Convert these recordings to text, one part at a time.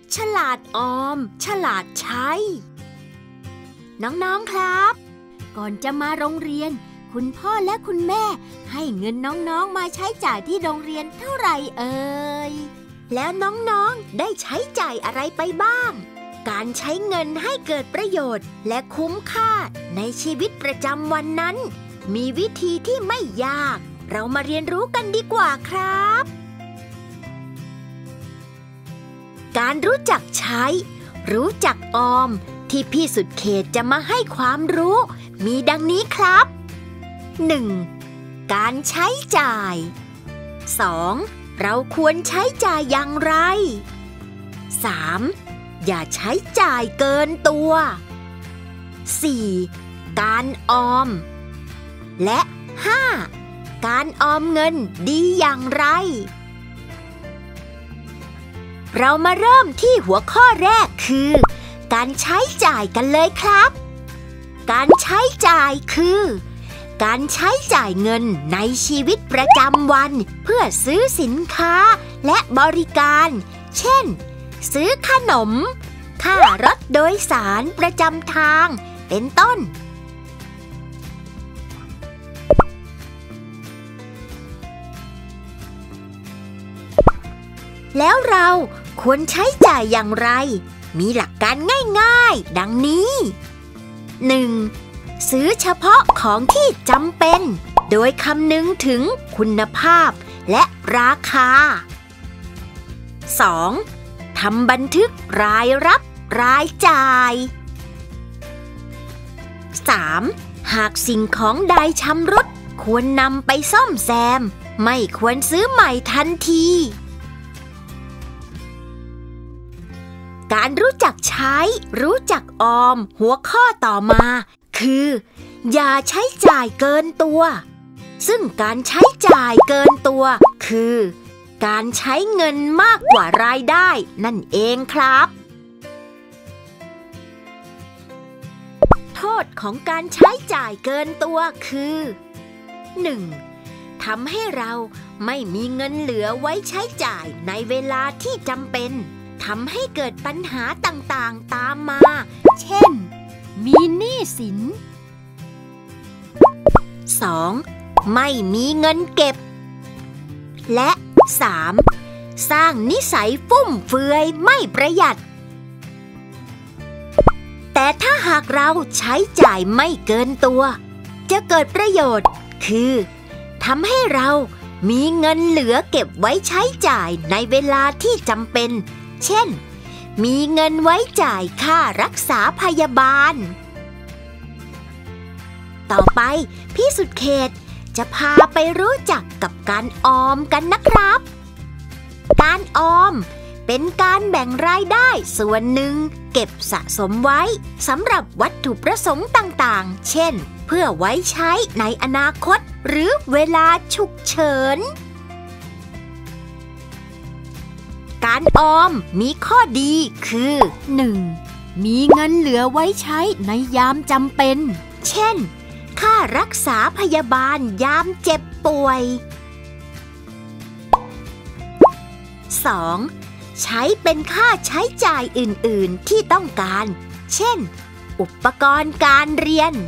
ฉลาดออมฉลาดใช้น้องๆครับก่อนจะมาโรงเรียนคุณพ่อและคุณแม่ให้เงินน้องๆมาใช้จ่ายที่โรงเรียนเท่าไหร่เอ่ยแล้วน้องๆได้ใช้จ่ายอะไรไปบ้างการใช้เงินให้เกิดประโยชน์และคุ้มค่าในชีวิตประจำวันนั้นมีวิธีที่ไม่ยากเรามาเรียนรู้กันดีกว่าครับการรู้จักใช้รู้จักออมที่พี่สุดเขตจะมาให้ความรู้มีดังนี้ครับ 1. การใช้จ่าย 2. เราควรใช้จ่ายอย่างไร 3. อย่าใช้จ่ายเกินตัว 4. การออมและ 5. การออมเงินดีอย่างไรเรามาเริ่มที่หัวข้อแรกคือการใช้จ่ายกันเลยครับการใช้จ่ายคือการใช้จ่ายเงินในชีวิตประจำวันเพื่อซื้อสินค้าและบริการเช่นซื้อขนมค่ารถโดยสารประจำทางเป็นต้นแล้วเราควรใช้จ่ายอย่างไรมีหลักการง่ายๆดังนี้ 1. ซื้อเฉพาะของที่จำเป็นโดยคำนึงถึงคุณภาพและราคา 2. ทำบันทึกรายรับรายจ่าย 3. หากสิ่งของใดชำรุดควรนำไปซ่อมแซมไม่ควรซื้อใหม่ทันทีการรู้จักใช้รู้จักออมหัวข้อต่อมาคืออย่าใช้จ่ายเกินตัวซึ่งการใช้จ่ายเกินตัวคือการใช้เงินมากกว่ารายได้นั่นเองครับโทษของการใช้จ่ายเกินตัวคือ 1. ทำให้เราไม่มีเงินเหลือไว้ใช้จ่ายในเวลาที่จำเป็นทำให้เกิดปัญหาต่างๆตามมาเช่นมีหนี้สิน 2. ไม่มีเงินเก็บและ 3. สร้างนิสัยฟุ่มเฟือยไม่ประหยัดแต่ถ้าหากเราใช้จ่ายไม่เกินตัวจะเกิดประโยชน์คือทำให้เรามีเงินเหลือเก็บไว้ใช้จ่ายในเวลาที่จำเป็นเช่นมีเงินไว้จ่ายค่ารักษาพยาบาลต่อไปพี่สุดเขตจะพาไปรู้จักกับการออมกันนะครับการออมเป็นการแบ่งรายได้ส่วนหนึ่งเก็บสะสมไว้สำหรับวัตถุประสงค์ต่างๆเช่นเพื่อไว้ใช้ในอนาคตหรือเวลาฉุกเฉินการออมมีข้อดีคือ 1. มีเงินเหลือไว้ใช้ในยามจำเป็นเช่นค่ารักษาพยาบาลยามเจ็บป่วย 2. ใช้เป็นค่าใช้จ่ายอื่นๆที่ต้องการเช่นอุปกรณ์การเรียน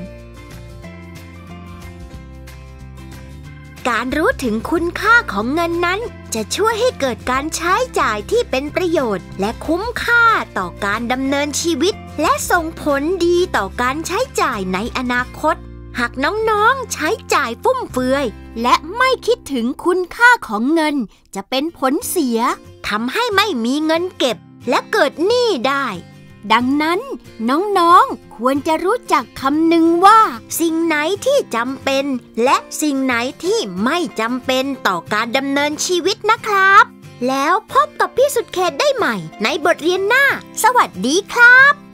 การรู้ถึงคุณค่าของเงินนั้นจะช่วยให้เกิดการใช้จ่ายที่เป็นประโยชน์และคุ้มค่าต่อการดำเนินชีวิตและส่งผลดีต่อการใช้จ่ายในอนาคตหากน้องๆใช้จ่ายฟุ่มเฟือยและไม่คิดถึงคุณค่าของเงินจะเป็นผลเสียทำให้ไม่มีเงินเก็บและเกิดหนี้ได้ดังนั้นน้องๆควรจะรู้จักคำนึงว่าสิ่งไหนที่จำเป็นและสิ่งไหนที่ไม่จำเป็นต่อการดำเนินชีวิตนะครับแล้วพบกับพี่สุดเขตได้ใหม่ในบทเรียนหน้าสวัสดีครับ